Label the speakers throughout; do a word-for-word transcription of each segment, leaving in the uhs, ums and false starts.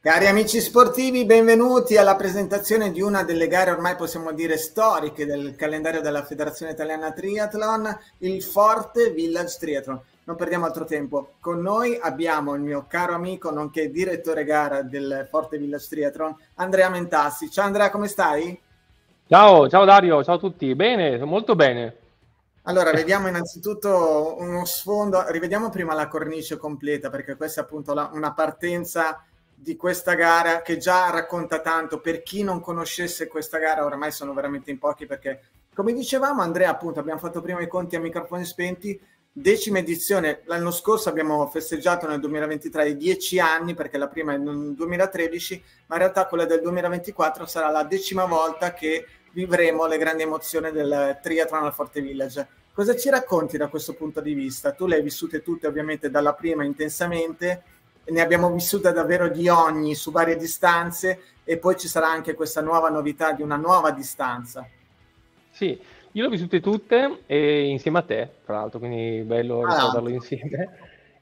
Speaker 1: Cari amici sportivi, benvenuti alla presentazione di una delle gare ormai possiamo dire storiche del calendario della Federazione Italiana Triathlon, il Forte Village Triathlon. Non perdiamo altro tempo, con noi abbiamo il mio caro amico nonché direttore gara del Forte Village Triathlon, Andrea Mentassi. Ciao Andrea, come stai?
Speaker 2: Ciao, ciao Dario, ciao a tutti. Bene, molto bene.
Speaker 1: Allora, vediamo innanzitutto uno sfondo, rivediamo prima la cornice completa perché questa è appunto la, una partenza di questa gara che già racconta tanto. Per chi non conoscesse questa gara, oramai sono veramente in pochi perché, come dicevamo Andrea, appunto abbiamo fatto prima i conti a microfoni spenti, decima edizione. L'anno scorso abbiamo festeggiato nel duemilaventitré i dieci anni perché la prima è nel duemilatredici, ma in realtà quella del duemilaventiquattro sarà la decima volta che vivremo le grandi emozioni del triathlon al Forte Village. Cosa ci racconti da questo punto di vista? Tu le hai vissute tutte ovviamente dalla prima intensamente, ne abbiamo vissute davvero di ogni su varie distanze e poi ci sarà anche questa nuova novità di una nuova distanza.
Speaker 2: Sì, io le ho vissute tutte e insieme a te, tra l'altro, quindi bello
Speaker 1: Ah,
Speaker 2: ricordarlo insieme.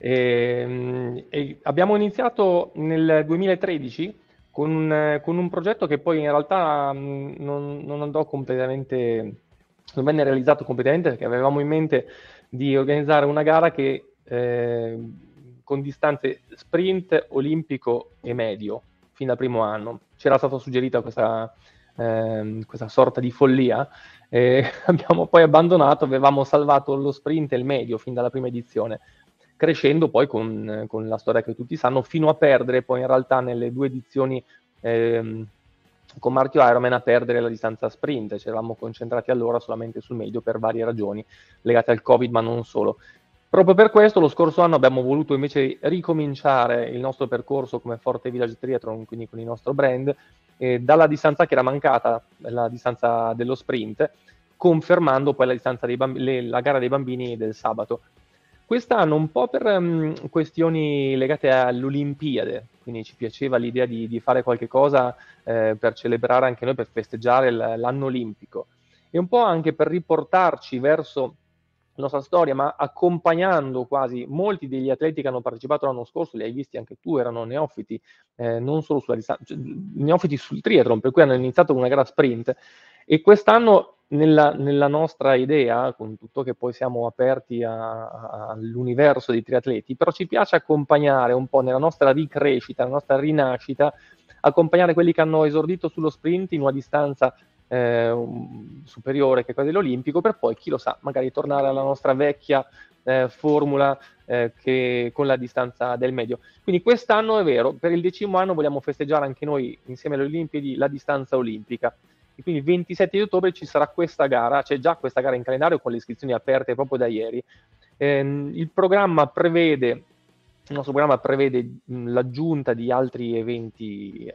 Speaker 2: E, e abbiamo iniziato nel duemilatredici con un, con un progetto che poi in realtà mh, non, non andò completamente, non venne realizzato completamente perché avevamo in mente di organizzare una gara che eh, con distanze sprint, olimpico e medio fin dal primo anno. C'era stata suggerita questa, ehm, questa sorta di follia. E abbiamo poi abbandonato, avevamo salvato lo sprint e il medio fin dalla prima edizione, crescendo poi con, con la storia che tutti sanno, fino a perdere poi in realtà nelle due edizioni ehm, con marchio Ironman a perdere la distanza sprint. Ci eravamo concentrati allora solamente sul medio per varie ragioni legate al Covid, ma non solo. Proprio per questo lo scorso anno abbiamo voluto invece ricominciare il nostro percorso come Forte Village Triathlon, quindi con il nostro brand, eh, dalla distanza che era mancata, la distanza dello sprint, confermando poi la, distanza dei bamb- le, la gara dei bambini del sabato. Quest'anno un po' per um, questioni legate all'Olimpiade, quindi ci piaceva l'idea di, di fare qualche cosa eh, per celebrare anche noi, per festeggiare l'anno olimpico e un po' anche per riportarci verso la nostra storia, ma accompagnando quasi molti degli atleti che hanno partecipato l'anno scorso, li hai visti anche tu, erano neofiti, eh, non solo sulla distanza, cioè, neofiti sul triathlon, per cui hanno iniziato con una gara sprint e quest'anno nella, nella nostra idea, con tutto che poi siamo aperti a, a, all'universo dei triatleti, però ci piace accompagnare un po' nella nostra ricrescita, nella nostra rinascita, accompagnare quelli che hanno esordito sullo sprint in una distanza eh, superiore che quella dell'Olimpico, per poi, chi lo sa, magari tornare alla nostra vecchia eh, formula eh, che con la distanza del medio. Quindi quest'anno è vero, per il decimo anno vogliamo festeggiare anche noi insieme alle Olimpiadi la distanza olimpica. E quindi il ventisette di ottobre ci sarà questa gara, c'è già questa gara in calendario con le iscrizioni aperte proprio da ieri. Eh, il programma prevede, il nostro programma prevede mh, l'aggiunta di altri eventi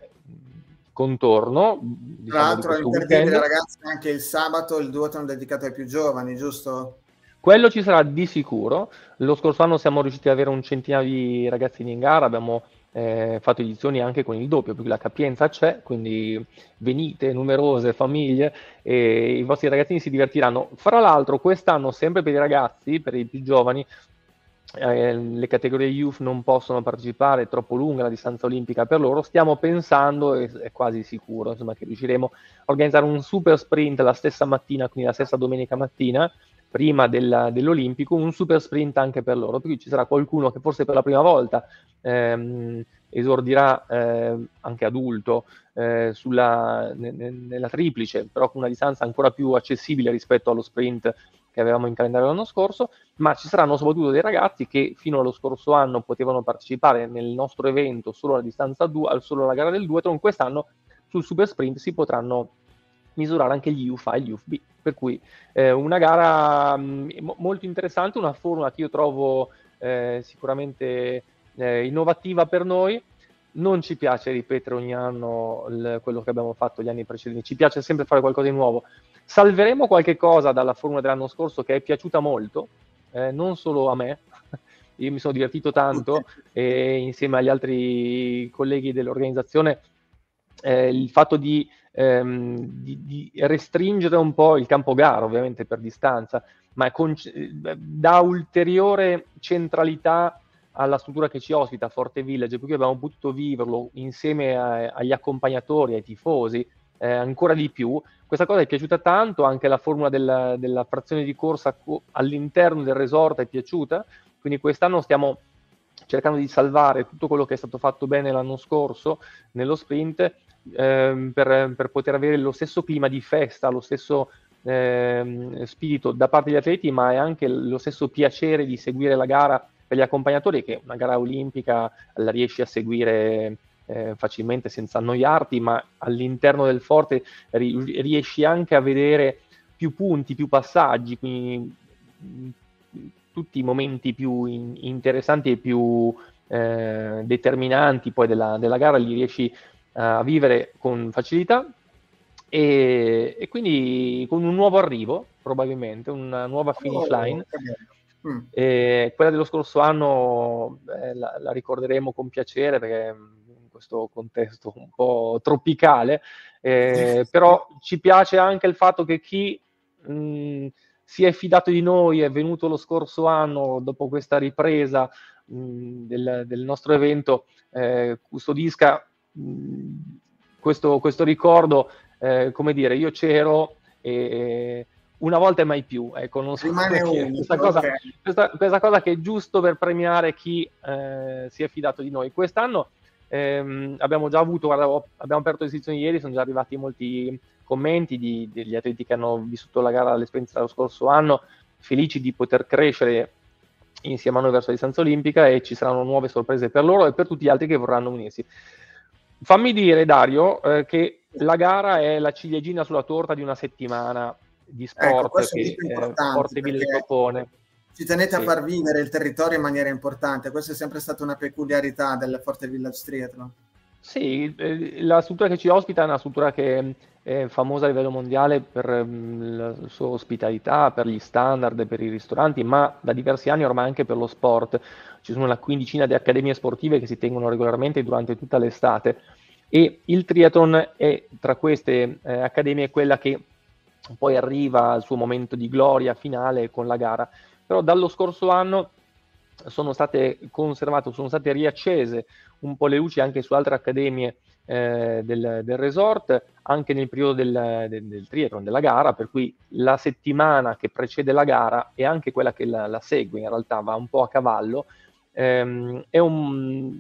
Speaker 2: contorno,
Speaker 1: tra
Speaker 2: diciamo, di
Speaker 1: l'altro è
Speaker 2: questo
Speaker 1: imperdibile
Speaker 2: weekend.
Speaker 1: ragazzi anche il sabato il duathlon dedicato ai più giovani, giusto?
Speaker 2: Quello ci sarà di sicuro. Lo scorso anno siamo riusciti ad avere un centinaio di ragazzini in gara, abbiamo eh, fatto edizioni anche con il doppio, perché la capienza c'è, quindi venite numerose famiglie e i vostri ragazzini si divertiranno. Fra l'altro quest'anno sempre per i ragazzi, per i più giovani, eh, le categorie youth non possono partecipare, è troppo lunga la distanza olimpica per loro. Stiamo pensando, e è quasi sicuro insomma, che riusciremo a organizzare un super sprint la stessa mattina, quindi la stessa domenica mattina, prima della, dell'Olimpico, un super sprint anche per loro, per cui ci sarà qualcuno che forse per la prima volta ehm, esordirà eh, anche adulto eh, sulla, ne, nella triplice, però con una distanza ancora più accessibile rispetto allo sprint che avevamo in calendario l'anno scorso, ma ci saranno soprattutto dei ragazzi che fino allo scorso anno potevano partecipare nel nostro evento solo alla distanza due, solo alla gara del duathlon. Quest'anno sul super sprint si potranno misurare anche gli U F A e gli U F B, per cui eh, una gara mh, molto interessante, una formula che io trovo eh, sicuramente eh, innovativa per noi. Non ci piace ripetere ogni anno il, quello che abbiamo fatto gli anni precedenti, ci piace sempre fare qualcosa di nuovo. Salveremo qualche cosa dalla formula dell'anno scorso che è piaciuta molto, eh, non solo a me, io mi sono divertito tanto e insieme agli altri colleghi dell'organizzazione eh, il fatto di, ehm, di, di restringere un po' il campo gara, ovviamente per distanza, ma con, dà ulteriore centralità alla struttura che ci ospita, Forte Village, per cui abbiamo potuto viverlo insieme a, agli accompagnatori, ai tifosi, eh, ancora di più. Questa cosa è piaciuta tanto, anche la formula della, della frazione di corsa co- all'interno del resort è piaciuta, quindi quest'anno stiamo cercando di salvare tutto quello che è stato fatto bene l'anno scorso nello sprint, ehm, per, per poter avere lo stesso clima di festa, lo stesso ehm, spirito da parte degli atleti, ma è anche lo stesso piacere di seguire la gara per gli accompagnatori, che una gara olimpica la riesci a seguire eh, facilmente senza annoiarti, ma all'interno del forte ri- riesci anche a vedere più punti, più passaggi, quindi mh, tutti i momenti più in- interessanti e più eh, determinanti poi della, della gara li riesci a vivere con facilità. E, e quindi con un nuovo arrivo, probabilmente, una nuova finish line.
Speaker 1: Oh, che bello. Mm.
Speaker 2: E quella dello scorso anno eh, la, la ricorderemo con piacere, perché in questo contesto un po' tropicale, eh, però ci piace anche il fatto che chi mh, si è fidato di noi, è venuto lo scorso anno dopo questa ripresa mh, del, del nostro evento, eh, custodisca mh, questo, questo ricordo, eh, come dire, io c'ero e una volta e mai più, ecco, non so
Speaker 1: Rimane
Speaker 2: come dire,
Speaker 1: unico,
Speaker 2: questa cosa,
Speaker 1: ok.
Speaker 2: questa, questa cosa che è giusto per premiare chi eh, si è fidato di noi. Quest'anno ehm, abbiamo già avuto, guarda, abbiamo aperto le sezioni ieri, sono già arrivati molti commenti di, degli atleti che hanno vissuto la gara, l'esperienza dello scorso anno, felici di poter crescere insieme a noi verso la distanza olimpica, e ci saranno nuove sorprese per loro e per tutti gli altri che vorranno unirsi. Fammi dire, Dario, eh, che la gara è la ciliegina sulla torta di una settimana di
Speaker 1: Ecco,
Speaker 2: sport
Speaker 1: questo è
Speaker 2: che
Speaker 1: molto
Speaker 2: eh,
Speaker 1: importante
Speaker 2: Forte Village
Speaker 1: perché
Speaker 2: propone.
Speaker 1: ci tenete a
Speaker 2: Sì.
Speaker 1: far vivere il territorio in maniera importante. Questa è sempre stata una peculiarità del Forte Village Triathlon.
Speaker 2: Sì, eh, la struttura che ci ospita è una struttura che è famosa a livello mondiale per mm, la sua ospitalità, per gli standard, per i ristoranti, ma da diversi anni ormai anche per lo sport. Ci sono una quindicina di accademie sportive che si tengono regolarmente durante tutta l'estate, e il triathlon è tra queste eh, accademie quella che poi arriva al suo momento di gloria finale con la gara. Però dallo scorso anno sono state conservate, sono state riaccese un po' le luci anche su altre accademie eh, del, del resort, anche nel periodo del, del, del triathlon, della gara, per cui la settimana che precede la gara e anche quella che la, la segue, in realtà va un po' a cavallo, ehm, è un...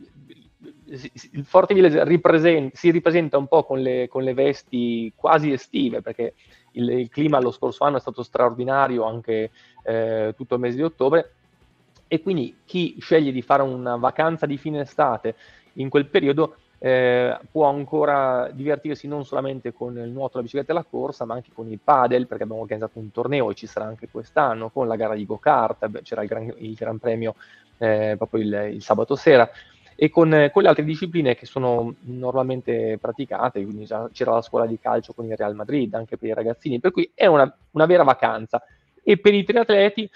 Speaker 2: il Forte Village ripresenta, si ripresenta un po' con le, con le vesti quasi estive, perché il, il clima lo scorso anno è stato straordinario, anche eh, tutto il mese di ottobre, e quindi chi sceglie di fare una vacanza di fine estate in quel periodo eh, può ancora divertirsi non solamente con il nuoto, la bicicletta e la corsa, ma anche con il padel, perché abbiamo organizzato un torneo e ci sarà anche quest'anno, con la gara di go-kart, c'era il gran, il gran premio eh, proprio il, il sabato sera, e con, eh, con le altre discipline che sono normalmente praticate, quindi già c'era la scuola di calcio con il Real Madrid, anche per i ragazzini, per cui è una, una vera vacanza. E per i triatleti,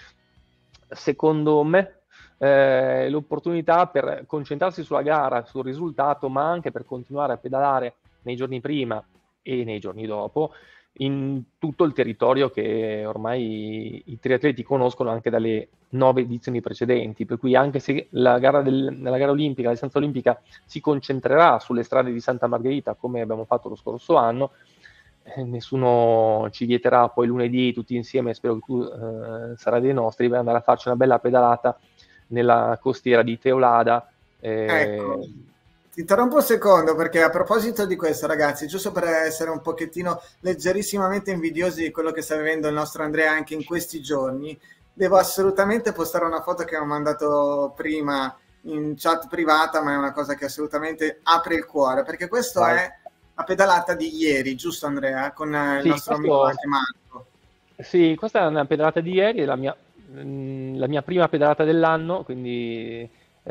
Speaker 2: secondo me, eh, l'opportunità per concentrarsi sulla gara, sul risultato, ma anche per continuare a pedalare nei giorni prima e nei giorni dopo in tutto il territorio che ormai i triatleti conoscono anche dalle nove edizioni precedenti, per cui anche se la gara, del, la gara olimpica, la distanza olimpica si concentrerà sulle strade di Santa Margherita come abbiamo fatto lo scorso anno, eh, nessuno ci vieterà poi lunedì tutti insieme, spero che tu eh, sarai dei nostri, per andare a farci una bella pedalata nella costiera di Teolada.
Speaker 1: Ecco,
Speaker 2: Eh...
Speaker 1: ti interrompo un secondo perché a proposito di questo, ragazzi, giusto per essere un pochettino leggerissimamente invidiosi di quello che sta vivendo il nostro Andrea anche in questi giorni, devo assolutamente postare una foto che ho mandato prima in chat privata, ma è una cosa che assolutamente apre il cuore, perché questo
Speaker 2: Vai.
Speaker 1: è la pedalata di ieri, giusto Andrea? Con il
Speaker 2: Sì,
Speaker 1: nostro
Speaker 2: questo...
Speaker 1: amico anche Marco.
Speaker 2: Sì, questa è una pedalata di ieri, è la mia, mh, la mia prima pedalata dell'anno, quindi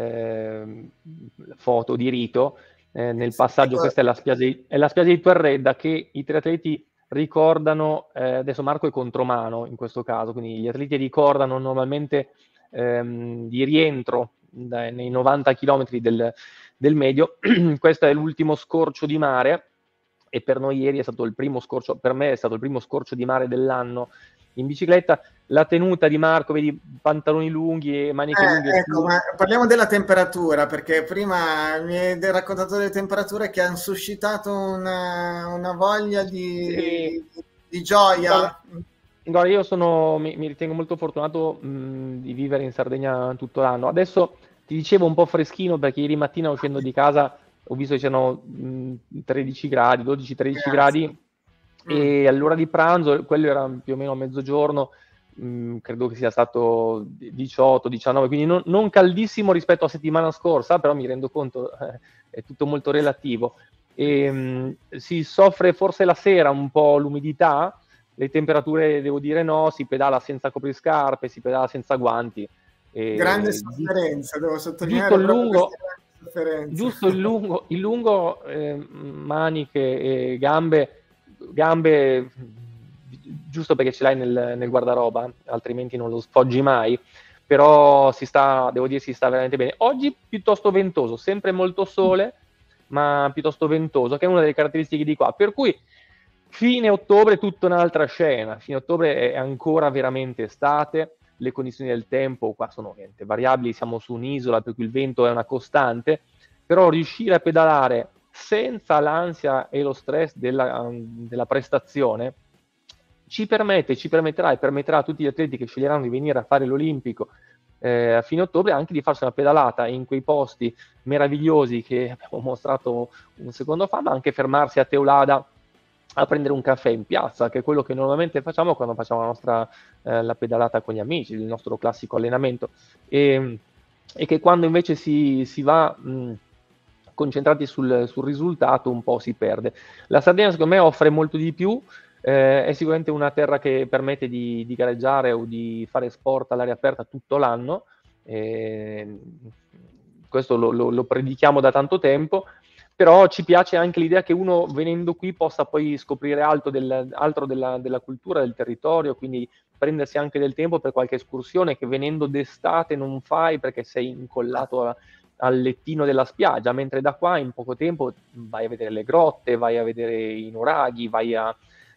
Speaker 2: eh, foto di rito. Eh, nel passaggio,
Speaker 1: Ecco,
Speaker 2: questa è la spiaggia di, è la spiaggia di Torredda che i triatleti ricordano, eh, adesso Marco è contromano in questo caso, quindi gli atleti ricordano normalmente ehm, di rientro dai, nei novanta chilometri del, del medio. Questo è l'ultimo scorcio di mare, e per noi ieri è stato il primo scorcio, per me è stato il primo scorcio di mare dell'anno in bicicletta. La tenuta di Marco, vedi, pantaloni lunghi e maniche
Speaker 1: Eh,
Speaker 2: lunghe.
Speaker 1: ecco, ma parliamo della temperatura, perché prima mi hai raccontato delle temperature che hanno suscitato una, una voglia di,
Speaker 2: Sì.
Speaker 1: di, di gioia.
Speaker 2: Guarda, guarda, io sono, mi, mi ritengo molto fortunato mh, di vivere in Sardegna tutto l'anno. Adesso ti dicevo un po' freschino perché ieri mattina uscendo di casa ho visto che c'erano mh, tredici gradi, dodici tredici
Speaker 1: Grazie.
Speaker 2: gradi
Speaker 1: Mm.
Speaker 2: e all'ora di pranzo, quello era più o meno a mezzogiorno, mh, credo che sia stato diciotto diciannove, quindi non, non caldissimo rispetto a settimana scorsa, però mi rendo conto, eh, è tutto molto relativo. E, mh, si soffre forse la sera un po' l'umidità, le temperature devo dire no, si pedala senza copriscarpe, si pedala senza guanti.
Speaker 1: Grande
Speaker 2: E gi-
Speaker 1: sofferenza, devo
Speaker 2: giusto
Speaker 1: sottolineare
Speaker 2: il
Speaker 1: proprio questa
Speaker 2: lungo,
Speaker 1: grande sofferenza.
Speaker 2: giusto il lungo, il lungo eh, maniche e gambe, gambe giusto perché ce l'hai nel, nel guardaroba, altrimenti non lo sfoggi mai. Però si sta, devo dire, si sta veramente bene. Oggi piuttosto ventoso, sempre molto sole, ma piuttosto ventoso, che è una delle caratteristiche di qua. Per cui fine ottobre è tutta un'altra scena. Fine ottobre è ancora veramente estate, le condizioni del tempo qua sono ovviamente variabili, siamo su un'isola per cui il vento è una costante, però riuscire a pedalare senza l'ansia e lo stress della, della prestazione ci permette, ci permetterà e permetterà a tutti gli atleti che sceglieranno di venire a fare l'Olimpico eh, a fine ottobre anche di farsi una pedalata in quei posti meravigliosi che abbiamo mostrato un secondo fa, ma anche fermarsi a Teulada a prendere un caffè in piazza, che è quello che normalmente facciamo quando facciamo la nostra eh, la pedalata con gli amici, il nostro classico allenamento, e, e che quando invece si, si va mh, concentrati sul, sul risultato un po' si perde. La Sardegna secondo me offre molto di più, eh, è sicuramente una terra che permette di, di gareggiare o di fare sport all'aria aperta tutto l'anno, eh, questo lo, lo, lo predichiamo da tanto tempo, però ci piace anche l'idea che uno venendo qui possa poi scoprire altro, del, altro della, della cultura, del territorio, quindi prendersi anche del tempo per qualche escursione che venendo d'estate non fai perché sei incollato a, al lettino della spiaggia, mentre da qua in poco tempo vai a vedere le grotte, vai a vedere i nuraghi, vai a,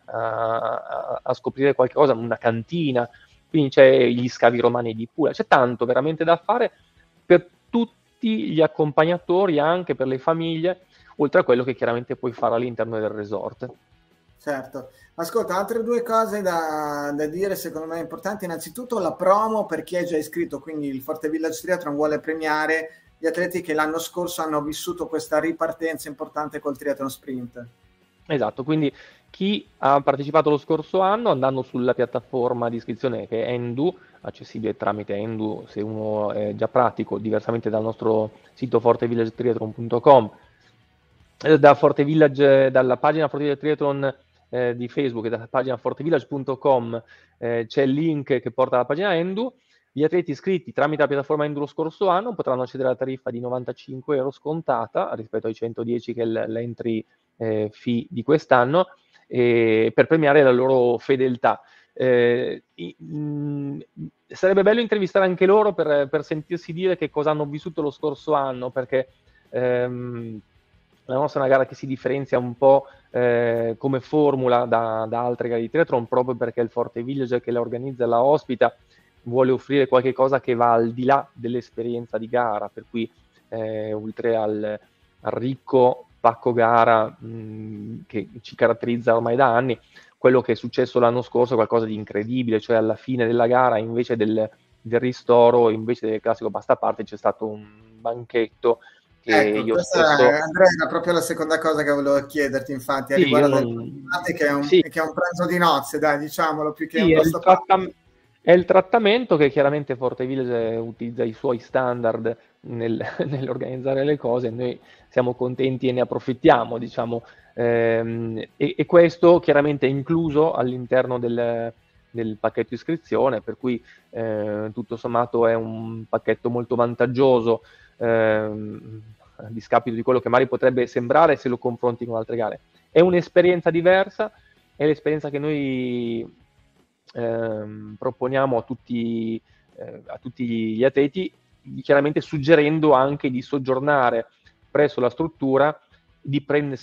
Speaker 2: a, a scoprire qualcosa, una cantina, quindi c'è gli scavi romani di Pula, c'è tanto veramente da fare per tutti gli accompagnatori, anche per le famiglie, oltre a quello che chiaramente puoi fare all'interno del resort.
Speaker 1: Certo. Ascolta, altre due cose da, da dire secondo me importanti. Innanzitutto la promo per chi è già iscritto, quindi il Forte Village Triathlon vuole premiare gli atleti che l'anno scorso hanno vissuto questa ripartenza importante col triathlon sprint.
Speaker 2: Esatto, quindi chi ha partecipato lo scorso anno andando sulla piattaforma di iscrizione che è Endu, accessibile tramite Endu se uno è già pratico, diversamente dal nostro sito forte village triathlon punto com, da Forte Village, dalla pagina Forte Village Triathlon eh, di Facebook e dalla pagina forte village punto com eh, c'è il link che porta alla pagina Endu. Gli atleti iscritti tramite la piattaforma Endu lo scorso anno potranno accedere alla tariffa di novantacinque euro scontata rispetto ai centodieci che è l'entry eh, fee di quest'anno, eh, per premiare la loro fedeltà. Eh, mh, sarebbe bello intervistare anche loro per, per sentirsi dire che cosa hanno vissuto lo scorso anno, perché ehm, la nostra è una gara che si differenzia un po' eh, come formula da, da altre gare di triathlon, proprio perché il Forte Village che la organizza e la ospita vuole offrire qualche cosa che va al di là dell'esperienza di gara, per cui eh, oltre al, al ricco pacco gara mh, che ci caratterizza ormai da anni, quello che è successo l'anno scorso è qualcosa di incredibile, cioè alla fine della gara invece del, del ristoro, invece del classico basta parte, c'è stato un banchetto che
Speaker 1: Ecco,
Speaker 2: io
Speaker 1: questa
Speaker 2: stesso...
Speaker 1: Andrea era proprio la seconda cosa che volevo chiederti, infatti, a
Speaker 2: Sì, io
Speaker 1: riguardo del
Speaker 2: non...
Speaker 1: che è, un,
Speaker 2: Sì,
Speaker 1: che è un pranzo di nozze, dai, diciamolo, più che
Speaker 2: sì,
Speaker 1: un
Speaker 2: è il,
Speaker 1: costo pago.
Speaker 2: trattam- è il trattamento che chiaramente Forte Village utilizza i suoi standard nel- nell'organizzare le cose, noi siamo contenti e ne approfittiamo, diciamo, ehm, e, e questo chiaramente è incluso all'interno del, del pacchetto iscrizione, per cui eh, tutto sommato è un pacchetto molto vantaggioso, ehm, a discapito di quello che magari potrebbe sembrare se lo confronti con altre gare. È un'esperienza diversa, è l'esperienza che noi ehm, proponiamo a tutti, eh, a tutti gli atleti, chiaramente suggerendo anche di soggiornare presso la struttura, di prendersi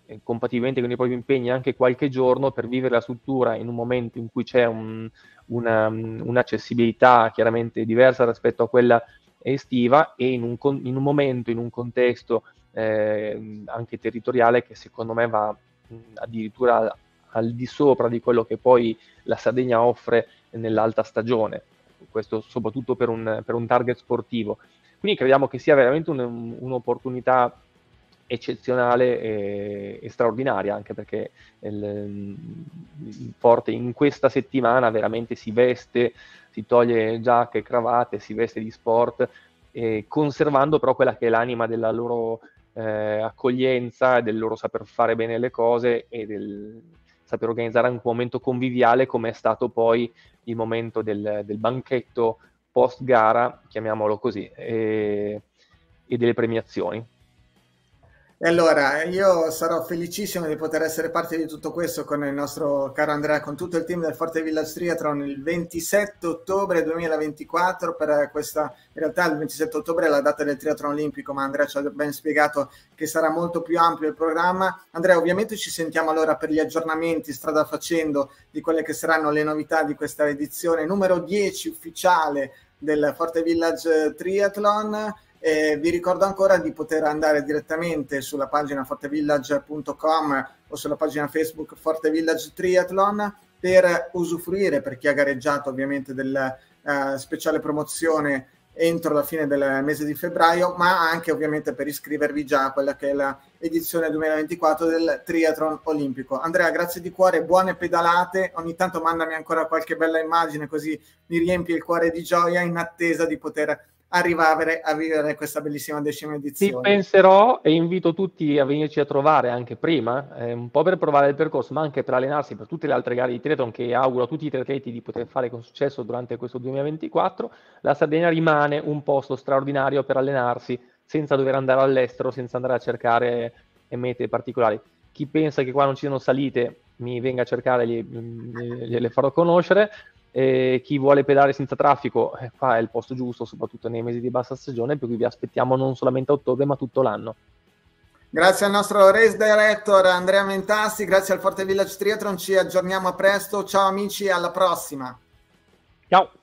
Speaker 2: eh, compatibilmente con i propri impegni anche qualche giorno per vivere la struttura in un momento in cui c'è un, una, un'accessibilità chiaramente diversa rispetto a quella estiva e in un, in un momento, in un contesto eh, anche territoriale che secondo me va mh, addirittura al, al di sopra di quello che poi la Sardegna offre nell'alta stagione, questo soprattutto per un, per un target sportivo. Quindi crediamo che sia veramente un, un'opportunità eccezionale e, e straordinaria, anche perché il, il Forte in questa settimana veramente si veste, si toglie giacche e cravatte, si veste di sport, eh, conservando però quella che è l'anima della loro eh, accoglienza, del loro saper fare bene le cose e del saper organizzare anche un momento conviviale come è stato poi il momento del, del banchetto post gara, chiamiamolo così, e, e delle premiazioni.
Speaker 1: E allora, io sarò felicissimo di poter essere parte di tutto questo con il nostro caro Andrea, con tutto il team del Forte Village Triathlon il ventisette ottobre duemilaventiquattro per questa, in realtà il ventisette ottobre è la data del triathlon olimpico, ma Andrea ci ha ben spiegato che sarà molto più ampio il programma. Andrea, ovviamente ci sentiamo allora per gli aggiornamenti strada facendo di quelle che saranno le novità di questa edizione numero dieci ufficiale del Forte Village Triathlon. Eh, vi ricordo ancora di poter andare direttamente sulla pagina fortevillage punto com o sulla pagina Facebook Forte Village Triathlon per usufruire, per chi ha gareggiato ovviamente, della uh, speciale promozione entro la fine del mese di febbraio, ma anche ovviamente per iscrivervi già a quella che è l'edizione duemilaventiquattro del triathlon olimpico. Andrea, grazie di cuore, buone pedalate, ogni tanto mandami ancora qualche bella immagine così mi riempie il cuore di gioia in attesa di poter arrivare a vivere questa bellissima decima edizione.
Speaker 2: Ci penserò e invito tutti a venirci a trovare anche prima, eh, un po' per provare il percorso, ma anche per allenarsi per tutte le altre gare di triathlon che auguro a tutti i triatleti di poter fare con successo durante questo duemilaventiquattro. La Sardegna rimane un posto straordinario per allenarsi senza dover andare all'estero, senza andare a cercare mete particolari. Chi pensa che qua non ci siano salite mi venga a cercare, gliele farò conoscere. E chi vuole pedalare senza traffico, eh, qua è il posto giusto, soprattutto nei mesi di bassa stagione, per cui vi aspettiamo non solamente a ottobre ma tutto l'anno.
Speaker 1: Grazie al nostro race director Andrea Mentasti, grazie al Forte Village Triathlon, ci aggiorniamo a presto, ciao amici, alla prossima.
Speaker 2: Ciao.